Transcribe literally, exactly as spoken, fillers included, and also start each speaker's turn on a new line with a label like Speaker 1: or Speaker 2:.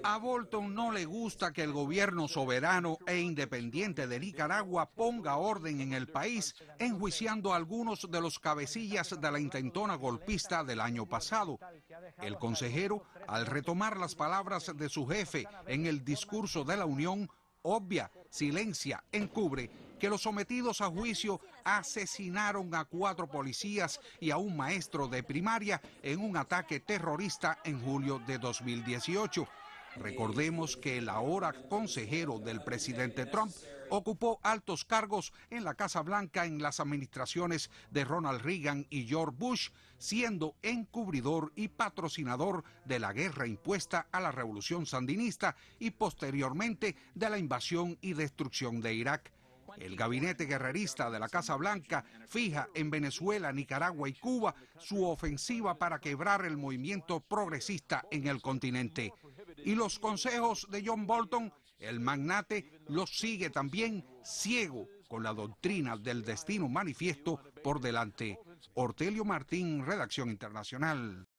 Speaker 1: A Bolton no le gusta que el gobierno soberano e independiente de Nicaragua ponga orden en el país, enjuiciando a algunos de los cabecillas de la intentona golpista del año pasado. El consejero, al retomar las palabras de su jefe en el discurso de la Unión, obvia, silencia, encubre que los sometidos a juicio asesinaron a cuatro policías y a un maestro de primaria en un ataque terrorista en julio de dos mil dieciocho. Recordemos que el ahora consejero del presidente Trump ocupó altos cargos en la Casa Blanca en las administraciones de Ronald Reagan y George Bush, siendo encubridor y patrocinador de la guerra impuesta a la revolución sandinista y posteriormente de la invasión y destrucción de Irak. El gabinete guerrerista de la Casa Blanca fija en Venezuela, Nicaragua y Cuba su ofensiva para quebrar el movimiento progresista en el continente. Y los consejos de John Bolton, el magnate, los sigue también ciego con la doctrina del destino manifiesto por delante. Ortelio Martín, Redacción Internacional.